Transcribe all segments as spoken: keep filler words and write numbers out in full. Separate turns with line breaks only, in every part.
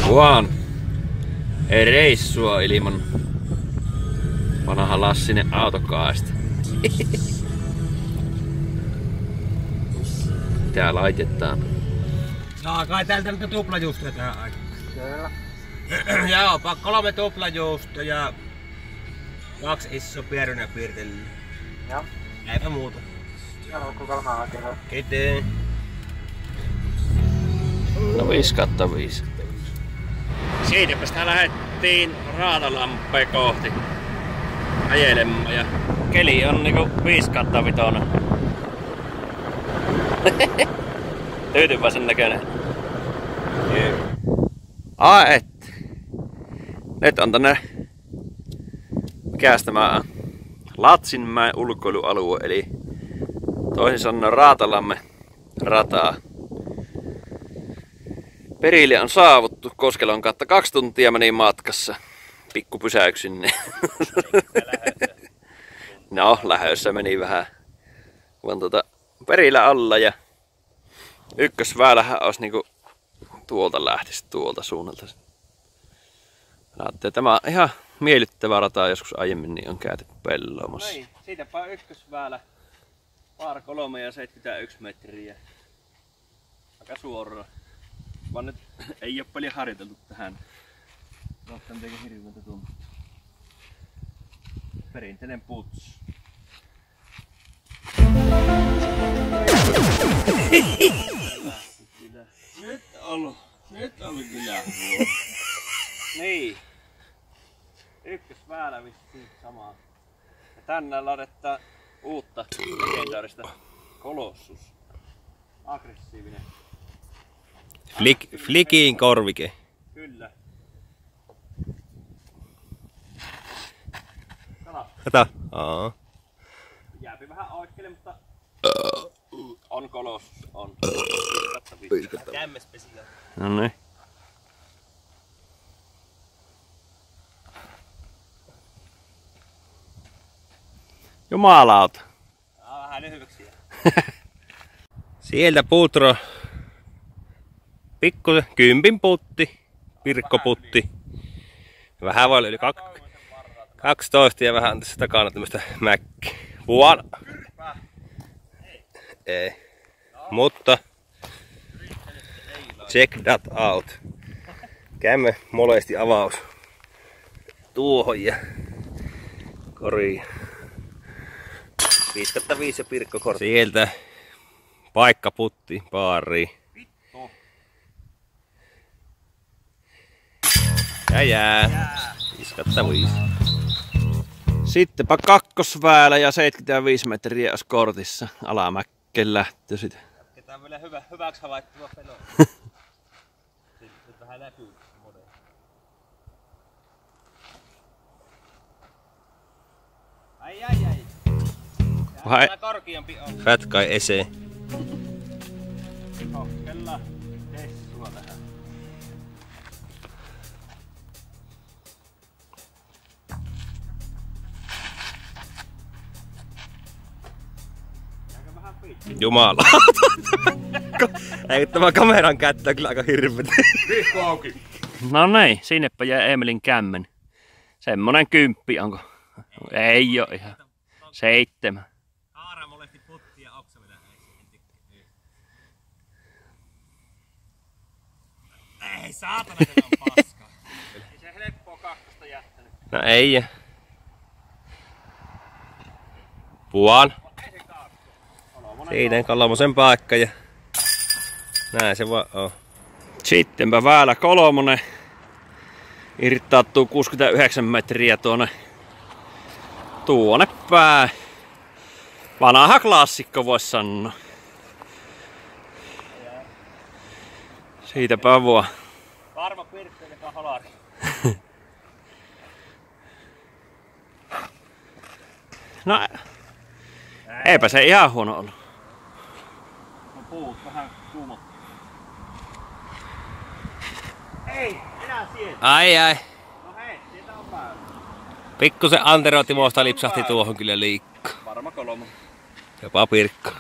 Vaan ei reissua ilman vanha Lassinen autokaista. Mitä laitetaan?
Saa kai täältä nyt tuplajuustoja tähän aikaan. Kyllä. Joo, kolme tuplajuustoa ja kaksi isoa pierunaa piirtelyä. Joo. Eipä muuta. Joo, kolme hakea. Kiitos.
No viisi kautta viisi.
Siitäpä sitä lähdettiin Raatalampea kohti ajelemaan ja keli on niinku viisi kautta vitona. Tyytyväisen näköinen.
Ai et. Nyt on tänne, mikäs tämä Latsinmäen ulkoilualue, eli toisin sanoen Raatalammen rataa. Perille on saavuttu, Koskelon kautta kaksi tuntia meni matkassa. Pikku pysäyksinne. No, lähössä meni vähän. Vaan tuota, perillä alla ja ykkösväylähän olisi niinku tuolta lähtisi, tuolta suunnalta. Ajattelin, tämä on ihan miellyttävä rata, joskus aiemmin niin on käyty pelloomassa.
Niin, siitäpä ykkösväylä. Vaara kolme ja seitsemänkymmentäyksi metriä. Aika suoraan. Vaan nyt ei oo paljon harjoiteltu tähän. Vaikka mitenkin hirveältä tuntuu. Perinteinen puts. Nyt on, nyt on kyllä. Niin. Ykkösväylä vissiin samaa. Ja tänään laitetaan uutta legendaarista Colossus. Aggressiivinen.
Flik, flikiin korvike.
Kyllä.
Kato. Aa.
Jääpi vähän oikeelle, mutta on Colossus. On. Kämmespesiaali.
No niin. Jumalauta.
Tää on vähän lyhyksiä.
Sieltä putro. Pikkusen kympin putti. Pirkkoputti. Vähän voi olla yli kak- kaksitoista ja vähän tässä takana tämmöstä mäkkiä. Vuona. Ei. Mutta check that out. Käymme molesti avaus tuohon ja koriin. viisi kautta viisi ja pirkkokortti. Sieltä paikkaputti baariin. Ja jää. viisi kautta viisi. Sittenpä kakkosväylä ja seitsemänkymmentäviisi metriä olisi kortissa. Alamäkkeen lähtö sit.
Jatketaan vielä hyvä, hyväksi havaittua peloa. Nyt vähän läpyy modella. Ai ai ai. Vähän korkeampi on.
Fat Guy Ese.
Koskella Tessua tähän.
Jumala. Ei tämä kameran kättä kyllä aika hirvetä.
Vihko auki.
No niin, sinnepä jää Emelin kämmen. Semmonen kymppi onko? Ei oo ihan. Seitsemän.
Haara molehti putti ja oksa vielä ei. Ei saatana, se on paska. Ei se helppoa kakkosta jättänyt.
No ei. Puan. Siinä kolmosen paikka ja näin se vaan on. Sittenpä väylä kolmonen. Irtaattuu kuusikymmentäyhdeksän metriä tuonne tuonne päin. Vanha klassikko vois sanoa. Siitäpä vaan.
Varma pirkko joka holari.
No eipä se ihan huono ollut.
No puut vähän kuumot. Ei, enää sieltä.
Ai ai.
No hei, sieltä on päällä.
Pikkusen Antero Timosta lipsahti tuohon kyllä liikku.
Varma kolmo.
Jopa Pirkko.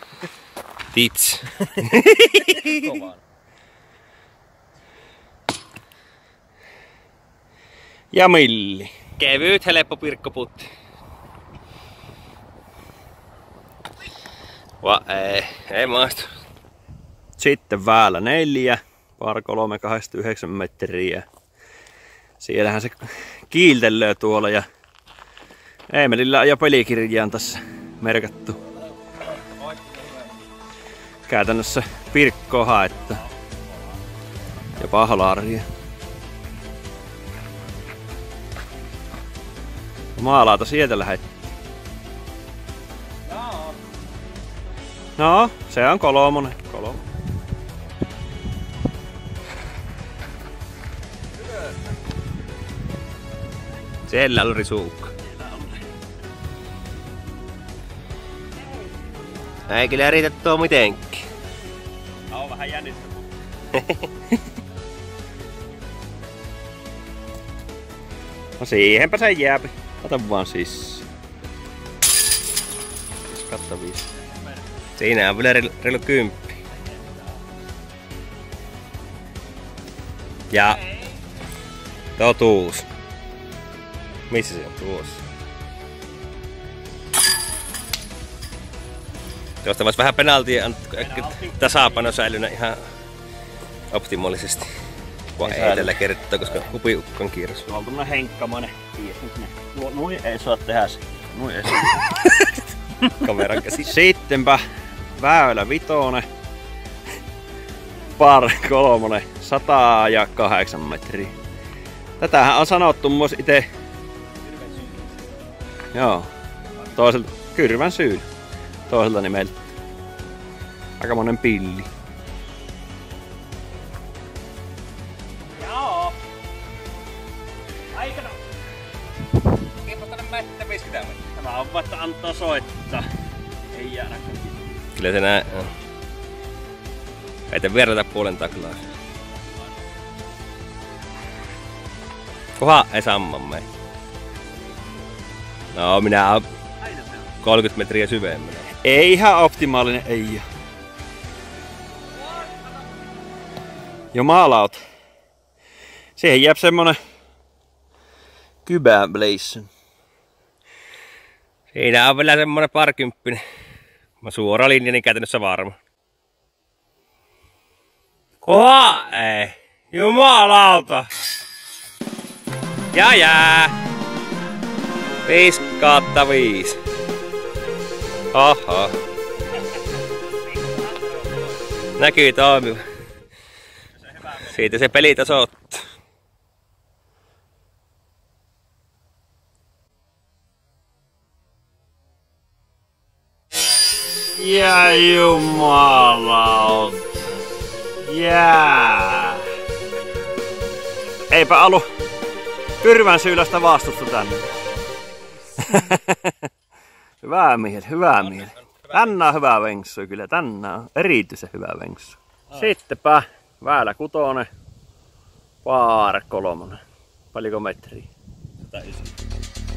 Tits.
Kovaa.
Ja milli.
Kevyt, helppo pirkkoputti. Va, ei, ei maistu.
Sitten väälä neljä, par kolme kahdeksankymmentäyhdeksän metriä. Siellähän se kiiltelee tuolla ja Eemelillä on jo pelikirjaan tässä merkattu. Käytännössä pirkkoa haetta. Ja pahlaria. Maalauta sieltä lähettiin. No, se on kolmonen. Kolmonen.
Siellä on risuukka. Ei kyllä riitä tuo mitenkin.
On vähän jännittä. No siihenpä se jääpi. Ota vaan sisään. Kattaviisi.
Siinä on vielä reilu, reilu kymppi. Ja totuus. Missä se on tuossa? Tuosta vois vähän penaltia, tasapaino säilynyt ihan optimaalisesti. Kun ei tällä kertaa, koska hupiukko on kiiros.
Tuolla on tämmönen henkkamainen kiiros. Noin ei saa tehdä se. Noin ei saa.
Kameran käsi.
Sittenpä väylä vitonen. Par kolmonen. Sata ja kahdeksan metriä. Tätähän on sanottu myös ite. Joo. Toiselta Kyrvän syyn. Toiselta nimeltä. Aikamoinen pilli.
Joo. Aikana. Kiitos tänne mättä viskitään.
Tämä on vaikka antaa soittaa. Ei jäädä.
Kyllä se nää on. Heitä verrata puolen taklaa. Koha ei samman mei. No minä oon kolmekymmentä metriä syvemmällä.
Ei ihan optimaalinen, ei. Jumalauta. Siihen jää semmonen kybäbleisson.
Siinä on vielä semmonen parikymppinen. Mä suora linja, niin käytännössä varma. Koha ei. Jumalauta. Ja jää. Viisi kautta viisi. Oho. Näkyy toimiva. Siitä se peli tasoittuu.
Ja jumalauta. Jää. Eipä alu Kyrvän syylästä vastusta tänne. Hyvää mieli, hyvää mieli. Tänään on hyvä venksu kyllä, tänään on erityisen hyvä venksu. Sittenpä väylä kutonen, par kolmonen. Paljonko metriä? sata yhdeksänkymmentä.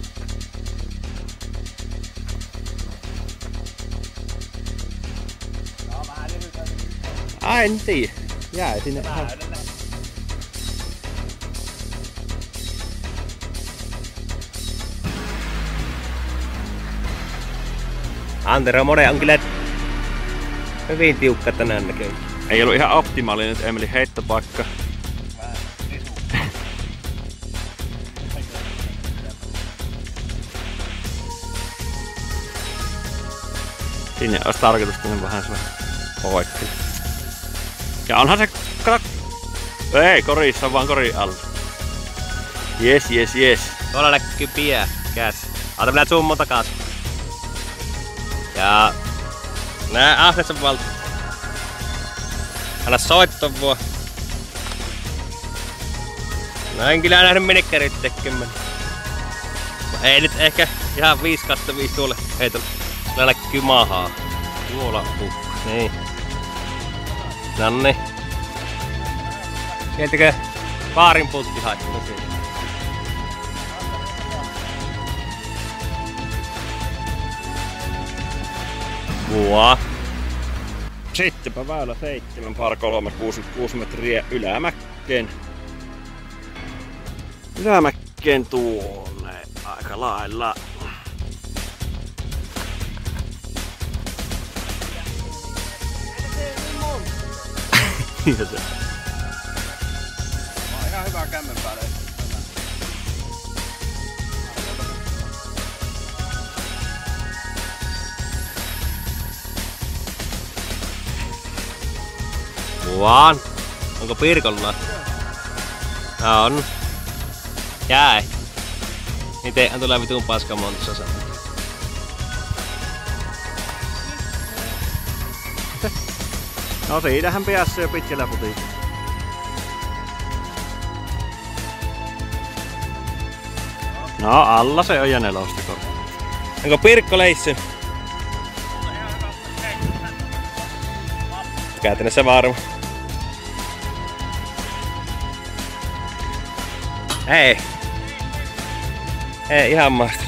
Ai en tiedä. Jää sinne ihan.
Antero Mone on kyllä hyvin tiukka tänään näköjään.
Ei ollut ihan optimaalinen Eemelin heittopaikka. Sinne olisi tarkoitus tehdä vähän se oikein. Ja onhan se krak... Ei, korissa vaan kori alla. Jes, jes, jes.
Tuolla näkyy piä käs. Ota minä zoomon takas. Ja nää ahnes on valta. Anna soitto vuo. No en kyllä nähnyt minikkärit tekemään. Ei nyt ehkä ihan viisi kautta viisi tuolle heitolle. Nää näkyy maahaa. Tuolla ukko. Niin. Nonni. Sieltäkö paarin putti haittaa siitä? Vuo.
Sittenpä väylä seitsemän, par kolme, kuusikymmentäkuusi metriä ylämäkkeen. Ylämäkkeen Iskeen tuonne aika lailla. Ja se.
On ihan hyvä kämmen päälle. Vaan. Onko Pirkolla? Ja on. Jäi. Itsehän tulee vitun paska montussa sanoa.
No siinähän päässä jo pitkällä putilla. No alla se on ja nelosta korva.
Onko Pirkko leissy? Käytännössä varma. Ei. Ei ihan maasta.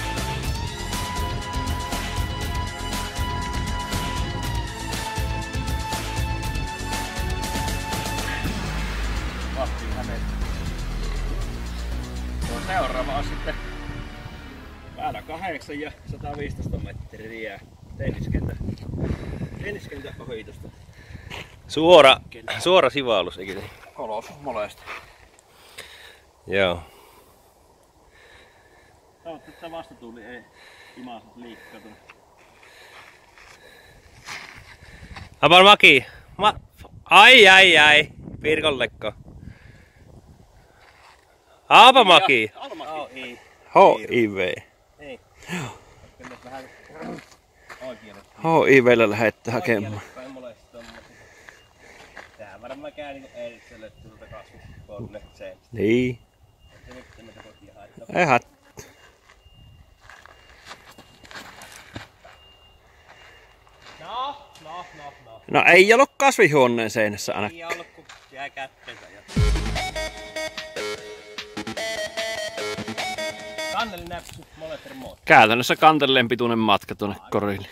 Seuraava on sitten päällä kahdeksan ja sata viisitoista metriä tenniskentä. Tenniskentä ohitusta.
Suora, suora sivallus, eikö niin?
Kolos molesta.
Joo.
Toivottavasti että vastatuuli ei imasa liikkaa tuonne.
Apar Maki. Ma... Ai ai ai. Pirkollekko. Aapa Maki.
H I V.
Ei.
H I V:llä lähettää hakemaan.
Tää varmaan käy niinku Eerikselle tuolta kasvukonnekseen.
Niin. Ei hat.
No, no, no, no.
No ei ollut kasvihuoneen seinässä ainakaan.
Ei ollut kun jää kätteensä. Kanneli näpsy molemmat remote.
Käytännössä kantelleen pituinen matka tuonne korille.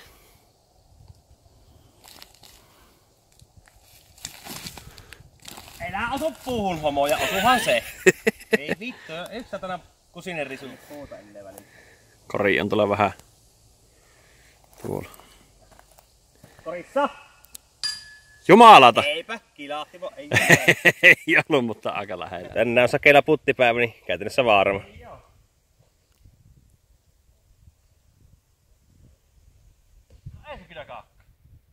Ei nää osu puuhun homoja, osuhan se. Ei vittu, yksi satana kusinen risu puuta ennen väliin.
Kori on tuolla vähän tuolla.
Korissa!
Jumalata!
Eipä, kilahti vaan, ei
Ei ollut, mutta aika lähellä.
Tänään on sakeilla puttipäivä, niin käytännössä varma.
Ei se kyllä kakka.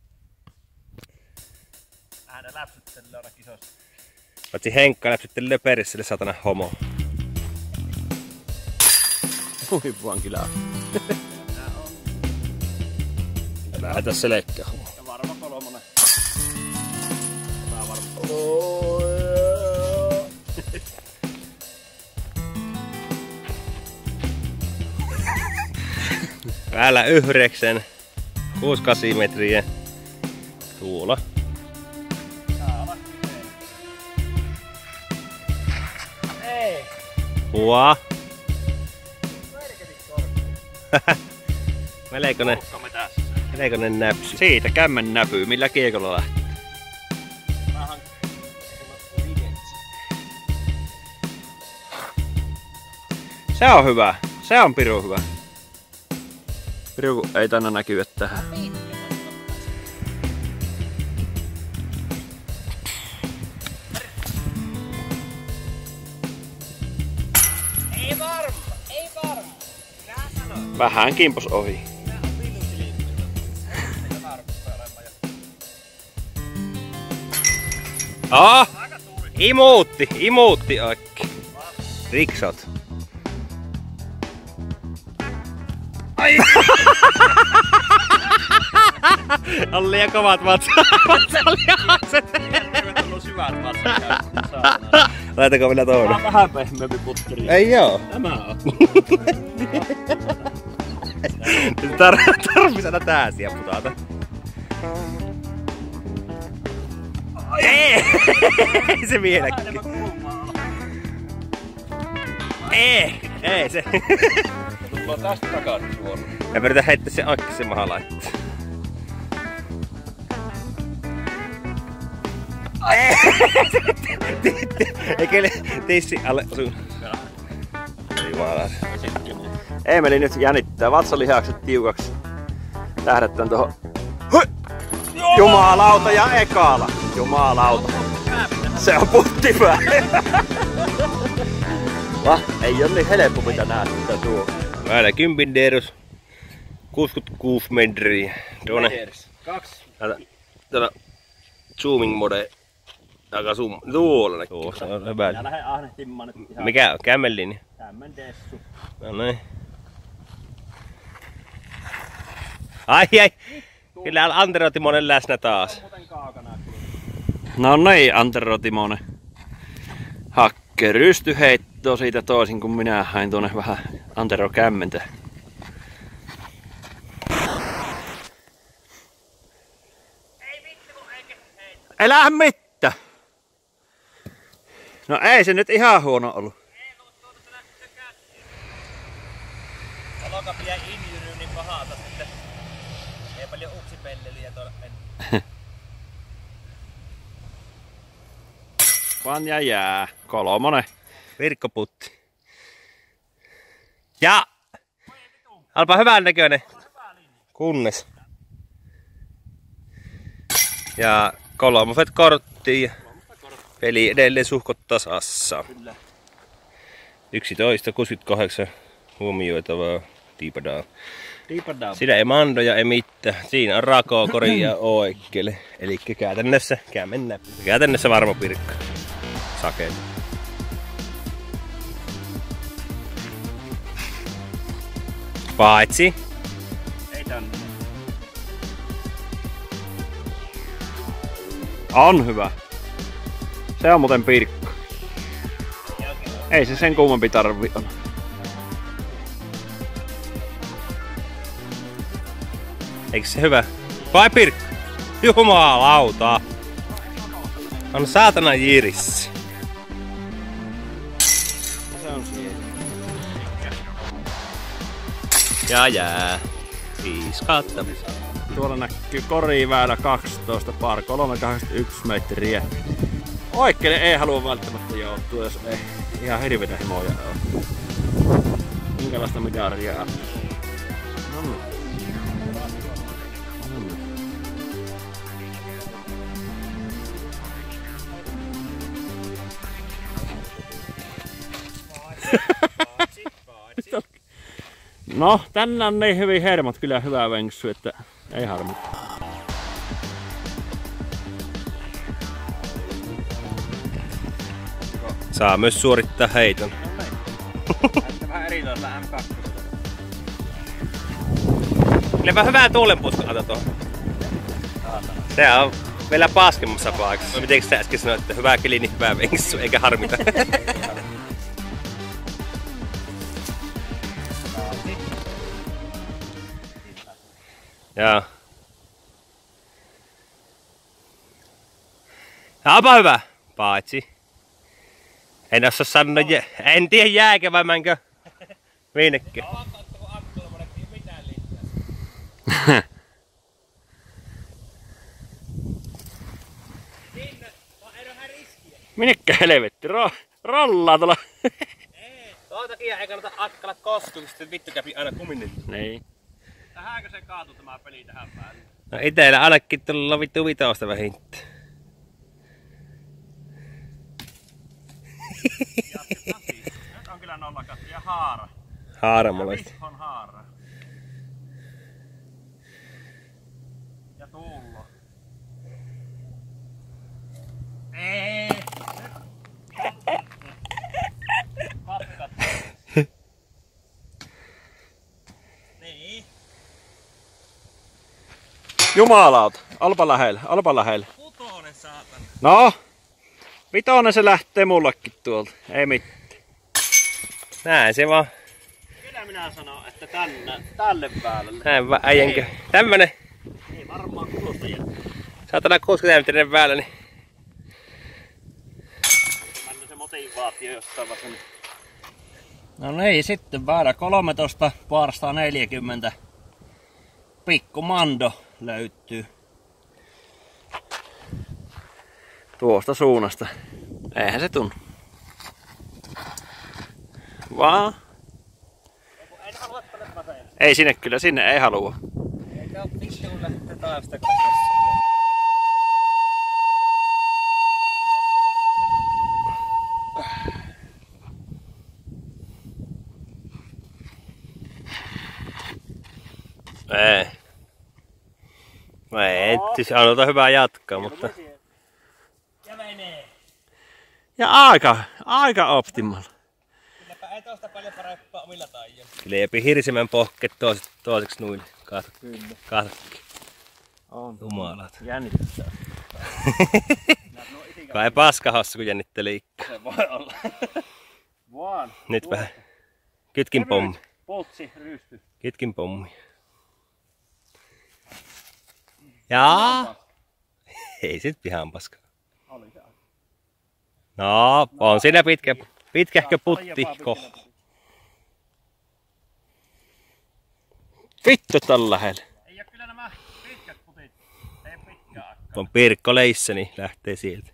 Äänen läpsyttelee aina kisossa.
Paitsi Henkka läpsyttelee löperissä sille satana homo.
Huippuan kyllä.
Lähetä selekkä.
Ja varma kolmonen. Tää varma.
Päällä yhdeksän. kuusi kahdeksan metriä. Tuolla.
Ei.
Hua. Melkoinen, melkoinen näpsy.
Siitä kämmen näpyy, millä kiekolla lähtee. Se on hyvä. Se on piru hyvä. Piru ei tänne näkyä tähän.
Ei varma, ei varma. Nää sanoo.
Vähän kimpos ohi.
Ah! Imuutti, imuutti oikein. Riksot. Ai! On liian kovat vatsalihakset.
Eivät ollut syvät vatsat.
Laitako minä
Tämä
toinen?
on vähän pehmeämpi putteri.
Ei joo.
Tämä on.
Tar- Tarvis aina tää siellä putata. Ei! Se vieläkin. Ei! Ei se.
Tullaan tästä takaisin suoraan.
Mä yritän heittää se akki sen maha laittaa. Eikä tissi alle osu. jumala.
Eemeli nyt jännittää vatsalihakset tiukaksi. Tähdättän tuohon. Jumalauta ja ekala. Jumalauta. Se on puttipää. Va, ei oo niin helppo mitä näyttää tuo.
Väälä kympin derus. kuusikymmentäkuusi metriä. Tuonne.
Kaksi.
Täällä zooming mode. Aika zoom. Tuolla näkyy. Tuossa on hyvä.
Ja lähde ahnehtimaan nyt ihan.
Mikä on? Kämmelin?
Tämmön dessu.
No niin. Ai ai. Kyllä on Antero Timonen läsnä taas.
No niin, Antero Timonen. Hakke rystyheitto siitä toisin kun minä hain tuonne vähän Antero kämmentä. Ei lähde mitään. No ei se nyt ihan huono ollut.
Aloka pidä injyry niin pahata sitten. Ei paljon uksipelleliä tuolla mennä.
Vaan ja jää. Kolmonen.
Virkkoputti. Ja! Alpa hyvän näköinen. Kunnes. Ja kolmoset korttiin. Peli edelleen suhkot tasassa. yksitoista kuusikymmentäkahdeksan huomioitavaa. Tiipadaa.
Tiipadaa.
Siinä ei mandoja, ei mitään. Siinä on rakoa, koria oikeelle. Eli käytännössä, käy mennään. Käytännössä varma pirkka. Sakeet. Paitsi.
Ei tänne. On hyvä. Se on muuten pirkka. Ei se sen kummempi tarvi on.
Eikö se hyvä? Vai pirkka? Jumalauta! On saatana jirissi.
Se on siellä.
Ja jää. Viisi kattavissa.
Tuolla näkyy koriväylä kaksitoista, par kolmesataakahdeksankymmentäyksi metriä. Oikeelle ei halua välttämättä joutua, jos ei ihan hirveitä himoja ole. Minkälaista midaria on? No niin. No, tänään on niin hyvin hermot, kyllä hyvä venksy, että ei harmi.
Saa myös suorittaa heiton.
Vähän erilaisella M kaksi.
Kylläpä hyvää tuulenpuuska anta tuohon. Se on vielä paskemmassa paikassa. Miten sä äsken sanoit, että hyvä keli, niin hyvä venksy, eikä harmita. Joo. Onpa hyvä. Paitsi. En osaa sanoa, en tiedä jääkö vai mänkö minnekään.
Minnekä helvetti, ro rollaa tuolla.
Tuon takia ei kannata akkala koskua, sitten vittu käpi aina kuminen.
Niin. Tähänkö se kaatui tämä peli tähän päälle?
No itellä ainakin tulla vittu vitosta vähintään.
Nyt on kyllä nollakatti ja haara.
Haara mulle.
On haara. Ja tullo. Ei. Patkat. Niin. Jumalauta. Olpa lähellä, olpa lähellä.
Kutonen saatan.
No. Vitonen se lähtee mullekin tuolta. Ei mitään.
Näin se vaan.
Kyllä minä sanon, että tänne, tälle päälle.
Näin vaan äijänkö. Tämmönen.
Ei varmaan kuulosta jää.
Saatana kuusikymmentä metrinen väylä, niin.
Mennä se motivaatio jossain vaiheessa. No niin, sitten väylä kolmetoista, par sata neljäkymmentä. Pikku mando löytyy. Tuosta suunnasta. Eihän se tunnu. Vaan Ei sinne kyllä, sinne ei halua.
Eikä oo vittu kun lähtee taivasta katsossa.
Ei. Ei, siis on hyvä jatkaa, mutta...
Ja menee.
Ja aika, aika optimal.
Kylläpä ei tosta paljon parempaa omilla taijoilla.
Liepi hirsimän pohket toiseksi, toiseksi noin. Kato.
Kyllä.
Katokki.
On.
Jumalat.
Jännittää.
Kai paskahassa kun jännitteli ikka.
Se voi olla. Vaan.
Nyt vähän. Kytkin pommi.
Potsi, rysty.
Kytkin pommi. Jaa. Ei sit pihan paska. No, on siinä pitkä, pitkähkö puttihko. Vittu tällä lähellä.
Ei oo kyllä nämä pitkät putit. Ei oo pitkää aikaa.
On Pirkko Leissa, niin lähtee sieltä.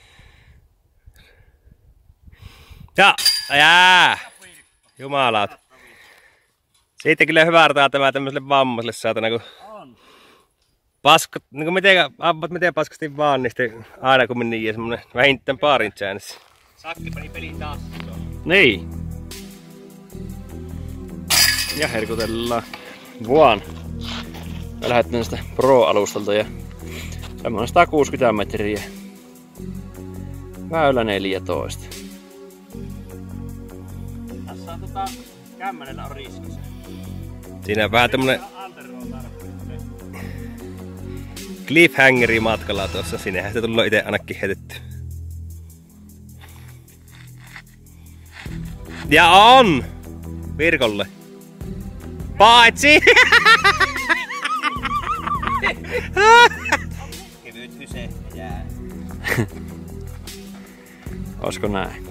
Ja, jää. Jumalat. Siitä kyllä hyvä artaa tämä tämmöiselle vammaiselle saatana, kun
On.
paska, niin kuin miten, ampat miten paskasti vaan, niin sitten aina kun meni semmonen vähintään paarin säännössä.
Sakki pani peliin taas.
Niin. Ja herkutellaan. Vaan. Mä lähdetään sitä Pro-alustalta ja semmoinen sata kuusikymmentä metriä. Väylä neljätoista.
Tässä on tota, kämmenellä on riskissä.
Siinä on vähän tämmönen cliffhangeri matkalla tuossa. Sinnehän sitä tullut ite ainakin heitetty. Ja on! Virkolle. Paitsi!
Kevyt hyse jää.
Olisiko näin?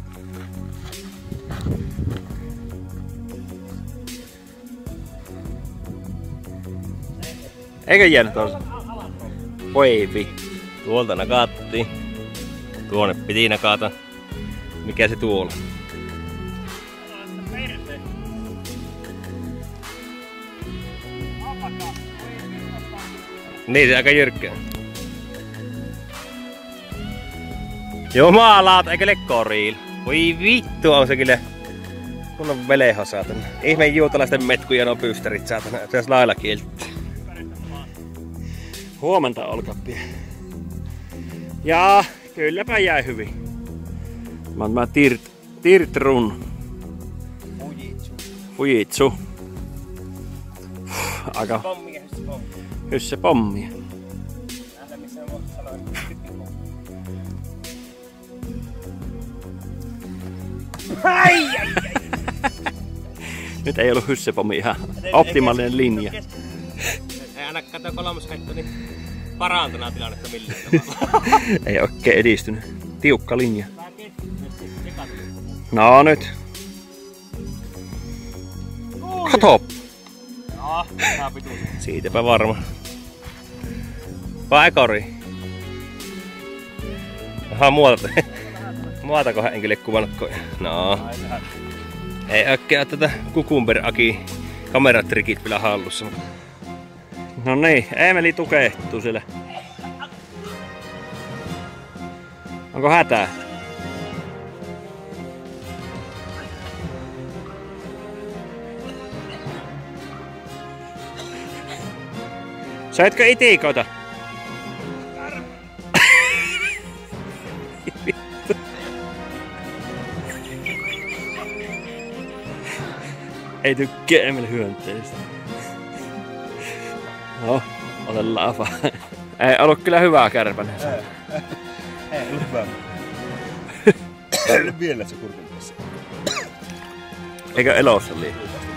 Eikö jäänyt tuossa? Voi vittu. Tuolta nakattiin. Tuonne piti nakata. Mikä se tuolla? Niin se aika jyrkkää. Jumalaat, eikö le koriil? Voi vittu, on se kyllä kunnon veleho saatana. Ihmeen juutalaisten metkuja nuo pyystärit saatana. Se olisi lailla kieltä. Huomenta olkapia. Ja kylläpä jäi hyvin. Mä oon tämä tirt, tirtrun.
Fujitsu.
Fujitsu. Aika
Pommi ja hysse pommi.
hysse pommia.
Nähdään missä on voisi sanoa, että kytkin pommi. Ai ai ai!
Nyt ei ollut hyssepommi ihan optimaalinen linja.
Ei aina kato kolmosheitto, niin parantunut tilannetta millään tavalla.
Ei oikein edistynyt. Tiukka linja.
Vähän keskittynyt, eka tuli.
No nyt. Kato!
Joo, tää pituus.
Siitäpä varma. Vai kori? Aha, muuta. Muotakohan enkille kuvannut. No. Ei äkkiä tätä kukumber-aki kameratrikit vielä hallussa. No niin, Eemeli tukehtuu siellä. Onko hätää? Söitkö itikoita? Ei tykkää Emil hyönteistä. No, otellaan vaan. Ei ollut kyllä hyvää kärpänen.
Ei, ei ollut hyvää. Ei ole vielä se kurkun tässä.
Eikö elossa liian?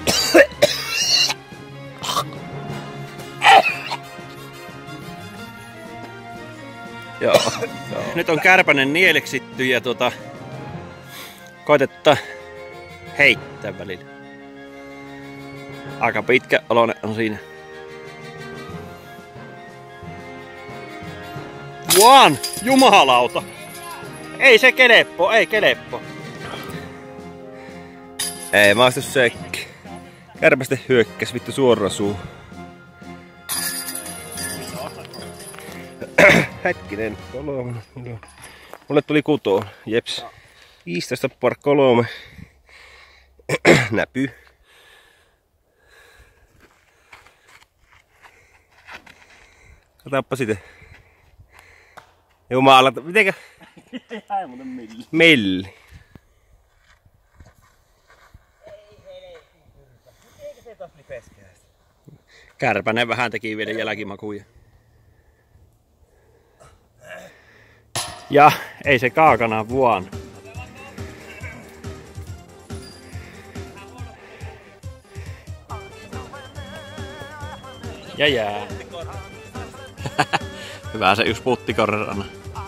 Joo. Joo. Nyt on kärpänen nieleksitty ja tuota koitetta heittää välillä. Aika pitkä olone on siinä. Vaan! Jumalauta! Ei se keleppo, ei keleppo. Ei maistu sekki.
Kärpäste hyökkäs vittu suoraan suu. Hetkinen, kolme. Mulle tuli kutoon, jeps. viisitoista par kolme. Näpy. Katoppa sitten. Jumala, mitenkä?
Ei muuten milli.
Melli. Eikö se tos lipeskää?
Kärpänen vähän teki vielä jälkimakuja. Ja ei se kaakana vuon. Ja jää. Hyvä se yksi puttikorrana.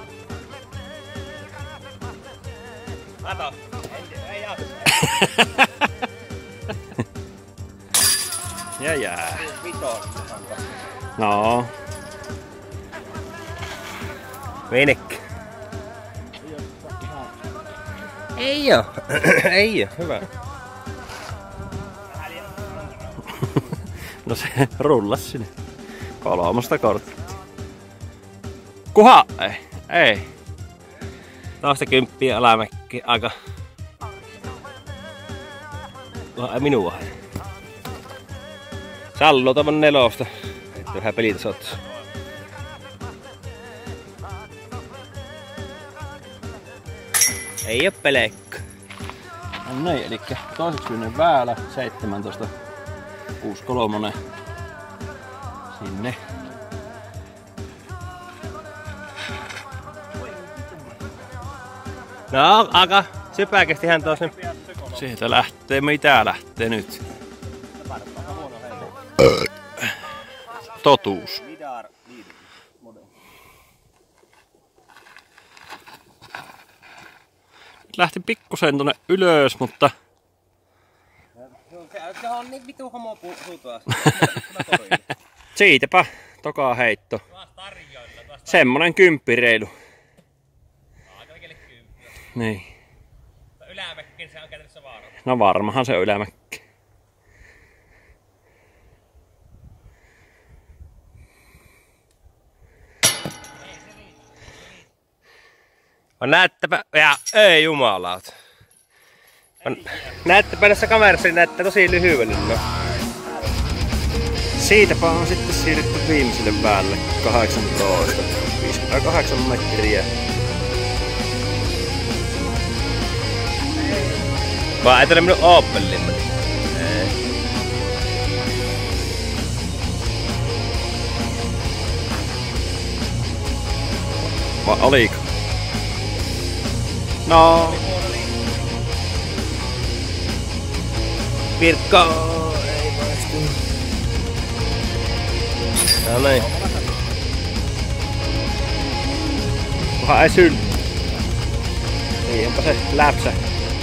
Kato, ei, ei jaksa.
Ja jää.
Vitoon.
No.
Venekkä. Ei oo. Ei oo, hyvä.
No se rullas sinne. Kolmosta korttia. Kuha! Ei. Ei.
Taas kymppiä alamäkki aika. Ai minua. Sallo tämän nelosta. Että vähän pelitasot. Ei oo pelekkä.
No niin, eli toiseksi yhden väälä, seitsemäntoista kuusi kolme sinne.
No, aika sypäkästi hän tuossa nyt.
Sieltä lähtee, mitä lähtee nyt? Totuus. Lähti pikkusen tonne ylös, mutta
Se on niin vitu homo puutua.
siitäpä toka heitto. Semmonen kymppireilu.
Aika likelle kymppiä.
Niin.
Ylämäkkiin se on käytännössä vaara.
No varmahan se on ylämäkki.
Näyttäpä, ja ei jumalaut. Näyttäpä tässä kamerassa, niin näyttää tosi lyhyelle. No.
Siitäpä on sitten siirrytty viimeiselle väälle kahdeksantoista. viisikymmentäkahdeksan metriä.
Vaan ei tule minun Opelin.
Vai oliko? No.
Pirkka ei maistu. No niin.
Kunhan ei syl. Niin onpa se läpsä.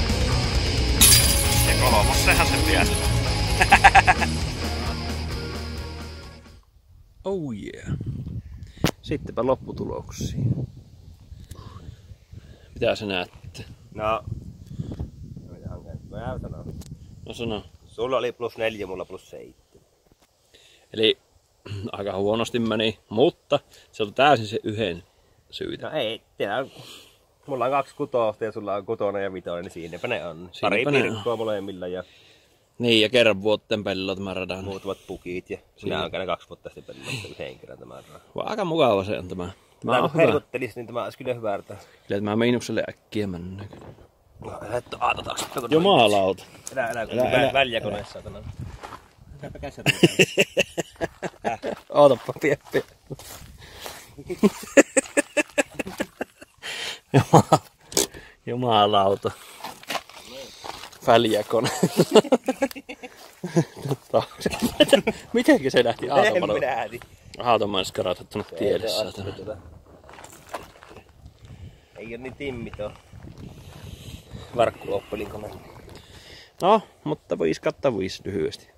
Ja kolmossehan se piäs. Oh yeah. Sittenpä lopputuloksiin. Mitä sä näette?
No. Mä sanon.
No sano.
Sulla oli plus neljä, mulla plus seitsemän.
Eli aika huonosti meni, mutta se on täysin se yhden syytä.
No ei, tiedä. Mulla on kaksi kutosta ja sulla on kutonen ja vitonen, niin siinäpä ne on. Pari pirkkoa molemmilla ja
niin, ja kerran vuotten pelloa tämän radan.
muutamat pukit ja minä on käynyt kaksi vuotta sitten pelloa yhden kerran tämän radan.
Aika mukava se on tämä. Tämä on
hyvä. Herkuttelis, niin tämä olisi kyllä hyvä.
Kyllä tämä miinukselle äkkiä mennään.
No, älä aata taakse.
Jumalauta.
Älä, älä, kun
Älä, älä.
väljäkoneessa. Käypä käsiä.
Ootappa pieppi. Jumalauta. Väljäkone. Mitenkin se lähti aatomalla?
En minä ääni.
Aatomalla skaratat tuonne tielle.
Ei oo niin timmi tuo Varkku Oppelin kone.
No, mutta viisi kautta viisi lyhyesti.